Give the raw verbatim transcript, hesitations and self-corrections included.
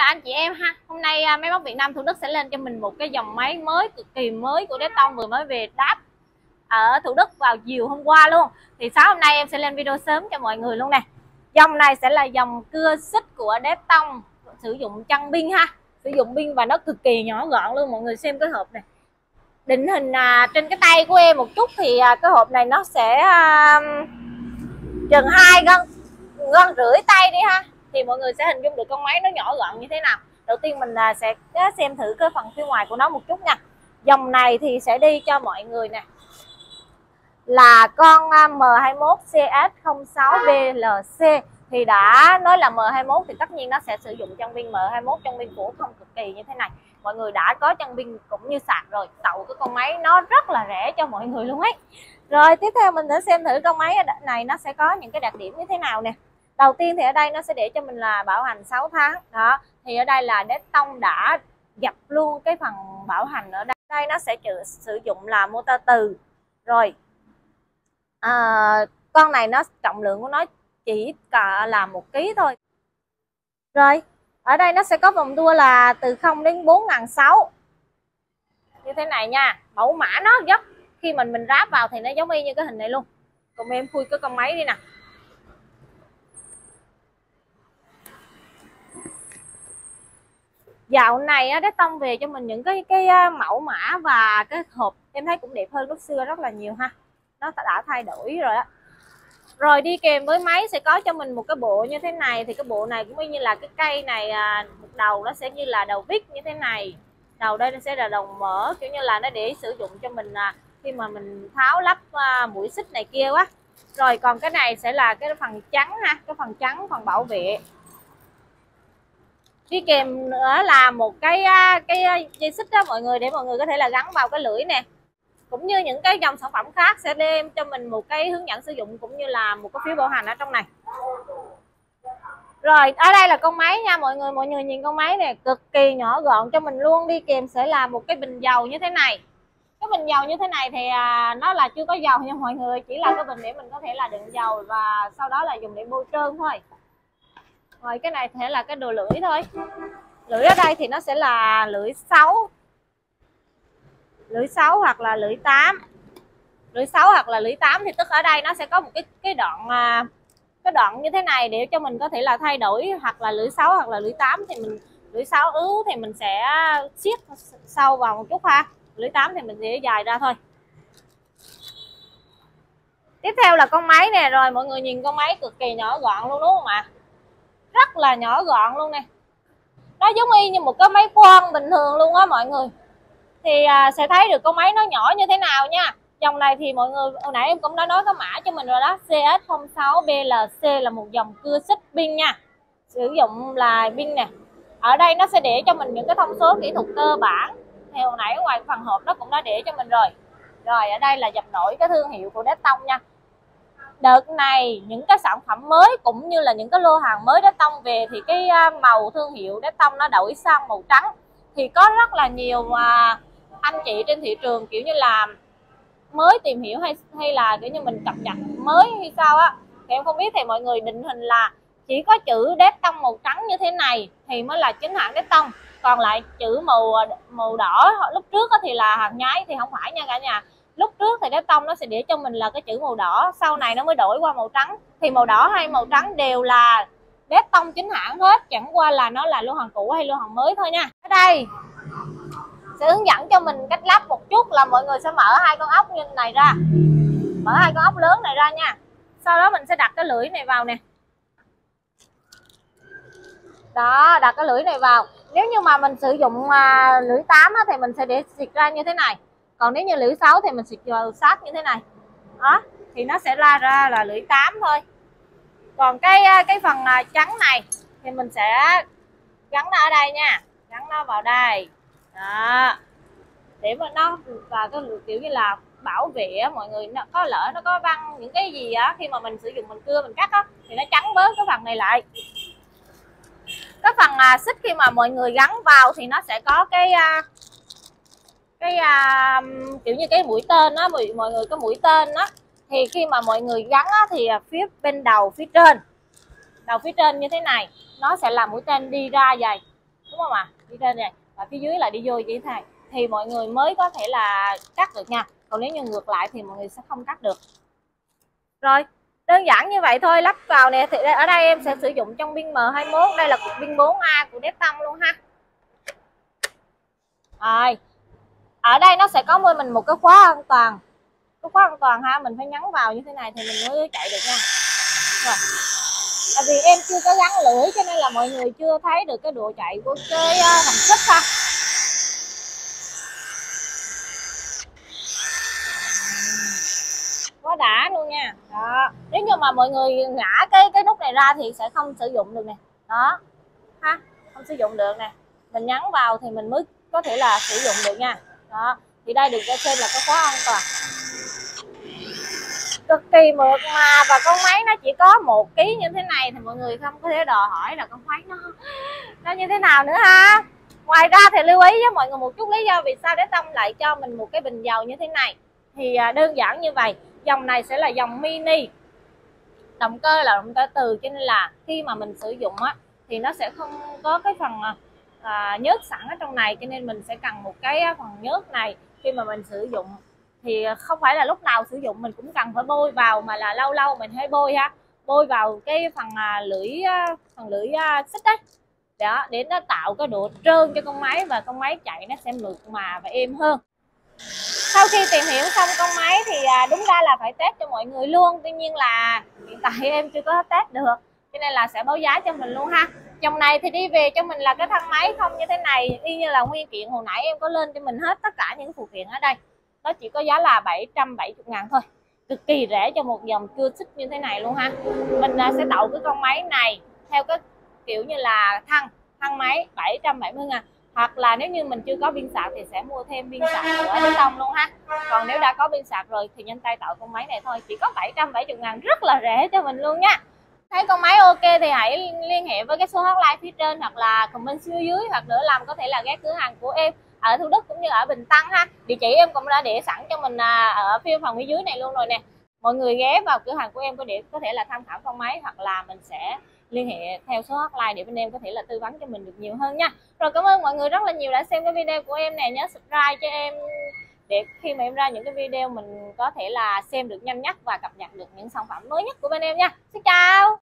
chào anh chị em ha. Hôm nay à, Máy móc Việt Nam Thủ Đức sẽ lên cho mình một cái dòng máy mới cực kỳ mới của Dettong, vừa mới về đáp ở Thủ Đức vào chiều hôm qua luôn. Thì sáng hôm nay em sẽ lên video sớm cho mọi người luôn nè. Dòng này sẽ là dòng cưa xích của Dettong, sử dụng chân pin ha, sử dụng pin và nó cực kỳ nhỏ gọn luôn. Mọi người xem cái hộp này, định hình à, trên cái tay của em một chút thì à, cái hộp này nó sẽ à, chừng hai gân gân rưỡi tay đi ha, thì mọi người sẽ hình dung được con máy nó nhỏ gọn như thế nào. Đầu tiên mình sẽ xem thử cái phần phía ngoài của nó một chút nha. Dòng này thì sẽ đi cho mọi người nè là con M hai mốt C S không sáu B L C. Thì đã nói là M hai mốt thì tất nhiên nó sẽ sử dụng chân pin M hai mốt, chân pin phổ thông cực kỳ như thế này. Mọi người đã có chân pin cũng như sạc rồi, tậu cái con máy nó rất là rẻ cho mọi người luôn ấy. Rồi tiếp theo mình sẽ xem thử con máy này nó sẽ có những cái đặc điểm như thế nào nè. Đầu tiên thì ở đây nó sẽ để cho mình là bảo hành sáu tháng đó. Thì ở đây là Dettong đã dập luôn cái phần bảo hành ở đây. Đây nó sẽ chữ, sử dụng là motor từ. Rồi à, con này nó trọng lượng của nó chỉ cả là một ký thôi. Rồi ở đây nó sẽ có vòng tua là từ không đến bốn nghìn sáu trăm như thế này nha. Mẫu mã nó rất, khi mình mình ráp vào thì nó giống y như cái hình này luôn. Còn em khui cái con máy đi nè. Dạo này Dettong về cho mình những cái cái mẫu mã và cái hộp em thấy cũng đẹp hơn lúc xưa rất là nhiều ha. Nó đã thay đổi rồi á. Rồi đi kèm với máy sẽ có cho mình một cái bộ như thế này. Thì cái bộ này cũng như là cái cây này, một đầu nó sẽ như là đầu vít như thế này. Đầu đây nó sẽ là đầu mở, kiểu như là nó để sử dụng cho mình khi mà mình tháo lắp mũi xích này kia quá. Rồi còn cái này sẽ là cái phần trắng ha, cái phần trắng, phần bảo vệ. Đi kèm nữa là một cái cái dây xích đó mọi người, để mọi người có thể là gắn vào cái lưỡi nè. Cũng như những cái dòng sản phẩm khác sẽ đem cho mình một cái hướng dẫn sử dụng cũng như là một cái phiếu bảo hành ở trong này. Rồi ở đây là con máy nha mọi người, mọi người nhìn con máy này cực kỳ nhỏ gọn cho mình luôn. Đi kèm sẽ là một cái bình dầu như thế này. Cái bình dầu như thế này thì à, nó là chưa có dầu nha mọi người, chỉ là cái bình để mình có thể là đựng dầu và sau đó là dùng để bôi trơn thôi. Rồi cái này sẽ là cái đồ lưỡi thôi. Lưỡi ở đây thì nó sẽ là lưỡi sáu. Lưỡi sáu hoặc là lưỡi tám. Lưỡi sáu hoặc là lưỡi tám thì tức ở đây nó sẽ có một cái cái đoạn cái đoạn như thế này để cho mình có thể là thay đổi, hoặc là lưỡi sáu hoặc là lưỡi tám thì mình lưỡi sáu ứ thì mình sẽ siết sâu vào một chút ha. Lưỡi tám thì mình sẽ dài ra thôi. Tiếp theo là con máy nè, rồi mọi người nhìn con máy cực kỳ nhỏ gọn luôn đúng không ạ? Rất là nhỏ gọn luôn nè. Nó giống y như một cái máy khoan bình thường luôn á mọi người. Thì à, sẽ thấy được con máy nó nhỏ như thế nào nha. Dòng này thì mọi người, hồi nãy em cũng đã nói cái mã cho mình rồi đó, C S không sáu B L C là một dòng cưa xích pin nha. Sử dụng là pin nè. Ở đây nó sẽ để cho mình những cái thông số kỹ thuật cơ bản. Thì hồi nãy ngoài phần hộp nó cũng đã để cho mình rồi. Rồi ở đây là dập nổi cái thương hiệu của Dettong nha. Đợt này những cái sản phẩm mới cũng như là những cái lô hàng mới Dettong về thì cái màu thương hiệu Dettong nó đổi sang màu trắng. Thì có rất là nhiều mà anh chị trên thị trường kiểu như là mới tìm hiểu hay hay là kiểu như mình cập nhật mới hay sao á thì em không biết, thì mọi người định hình là chỉ có chữ Dettong màu trắng như thế này thì mới là chính hãng Dettong, còn lại chữ màu màu đỏ lúc trước thì là hàng nhái, thì không phải nha cả nhà. Lúc trước thì Dettong nó sẽ để cho mình là cái chữ màu đỏ, sau này nó mới đổi qua màu trắng. Thì màu đỏ hay màu trắng đều là Dettong chính hãng hết, chẳng qua là nó là lô hàng cũ hay lô hàng mới thôi nha. Ở đây sẽ hướng dẫn cho mình cách lắp một chút là mọi người sẽ mở hai con ốc như này ra, mở hai con ốc lớn này ra nha. Sau đó mình sẽ đặt cái lưỡi này vào nè. Đó, đặt cái lưỡi này vào. Nếu như mà mình sử dụng à, lưỡi tám á, thì mình sẽ để xịt ra như thế này. Còn nếu như lưỡi sáu thì mình xịt vào sát như thế này. Đó, thì nó sẽ la ra là lưỡi tám thôi. Còn cái cái phần trắng này thì mình sẽ gắn nó ở đây nha, gắn nó vào đây. Đó, để mà nó và cái kiểu như là bảo vệ á, mọi người, nó có lỡ nó có văng những cái gì á khi mà mình sử dụng mình cưa mình cắt á thì nó chắn bớt cái phần này lại. Cái phần à, xích khi mà mọi người gắn vào thì nó sẽ có cái à, cái à, kiểu như cái mũi tên á, mọi, mọi người có mũi tên á, thì khi mà mọi người gắn á, thì phía bên đầu phía trên đầu phía trên như thế này nó sẽ là mũi tên đi ra vậy. á mà đi trên này và phía dưới là đi vô chỉ thay, thì mọi người mới có thể là cắt được nha, còn nếu như ngược lại thì mọi người sẽ không cắt được. Rồi đơn giản như vậy thôi. Lắp vào nè, thì ở đây em sẽ sử dụng trong pin M hai mốt, đây là cục pin bốn A của Dectong luôn ha. Rồi ở đây nó sẽ có môi mình một cái khóa an toàn, cái khóa an toàn ha, mình phải nhấn vào như thế này thì mình mới chạy được nha. Rồi tại vì em chưa có gắn lưỡi cho nên là mọi người chưa thấy được cái độ chạy của cái thằng xích ha. Quá đã luôn nha. Đó, nếu như mà mọi người ngã cái cái nút này ra thì sẽ không sử dụng được nè. Đó ha, không sử dụng được nè, mình nhấn vào thì mình mới có thể là sử dụng được nha. Đó thì đây được cho xem là cái khóa an toàn cực kỳ mượt mà, và con máy nó chỉ có một ký như thế này thì mọi người không có thể đòi hỏi là con máy nó nó như thế nào nữa ha. Ngoài ra thì lưu ý với mọi người một chút lý do vì sao Dectong lại cho mình một cái bình dầu như thế này. Thì đơn giản như vậy, dòng này sẽ là dòng mini, động cơ là động cơ từ, cho nên là khi mà mình sử dụng á thì nó sẽ không có cái phần à, nhớt sẵn ở trong này, cho nên mình sẽ cần một cái phần nhớt này khi mà mình sử dụng. Thì không phải là lúc nào sử dụng mình cũng cần phải bôi vào, mà là lâu lâu mình hãy bôi ha, bôi vào cái phần à, lưỡi phần lưỡi à, xích đấy, đó để nó tạo cái độ trơn cho con máy và con máy chạy nó sẽ mượt mà và êm hơn. Sau khi tìm hiểu xong con máy thì à, đúng ra là phải test cho mọi người luôn, tuy nhiên là hiện tại em chưa có test được cho nên là sẽ báo giá cho mình luôn ha. Dòng này thì đi về cho mình là cái thân máy không như thế này, y như là nguyên kiện hồi nãy em có lên cho mình hết tất cả những phụ kiện ở đây. Nó chỉ có giá là bảy trăm bảy mươi ngàn thôi, cực kỳ rẻ cho một dòng cưa xích như thế này luôn ha. Mình à, sẽ tậu cái con máy này theo cái kiểu như là thân thân máy bảy trăm bảy mươi ngàn, hoặc là nếu như mình chưa có pin sạc thì sẽ mua thêm pin sạc của Dectong luôn ha. Còn nếu đã có pin sạc rồi thì nhanh tay tạo con máy này thôi, chỉ có bảy trăm bảy mươi ngàn, rất là rẻ cho mình luôn nha. Thấy con máy ok thì hãy liên hệ với cái số hotline phía trên hoặc là comment phía dưới, hoặc nữa làm có thể là ghé cửa hàng của em ở Thủ Đức cũng như ở Bình Tân ha. Địa chỉ em cũng đã để sẵn cho mình ở phía phần phía dưới này luôn rồi nè. Mọi người ghé vào cửa hàng của em có để có thể là tham khảo con máy, hoặc là mình sẽ liên hệ theo số hotline để bên em có thể là tư vấn cho mình được nhiều hơn nha. Rồi cảm ơn mọi người rất là nhiều đã xem cái video của em nè, nhớ subscribe cho em để khi mà em ra những cái video mình có thể là xem được nhanh nhất và cập nhật được những sản phẩm mới nhất của bên em nha. Xin chào.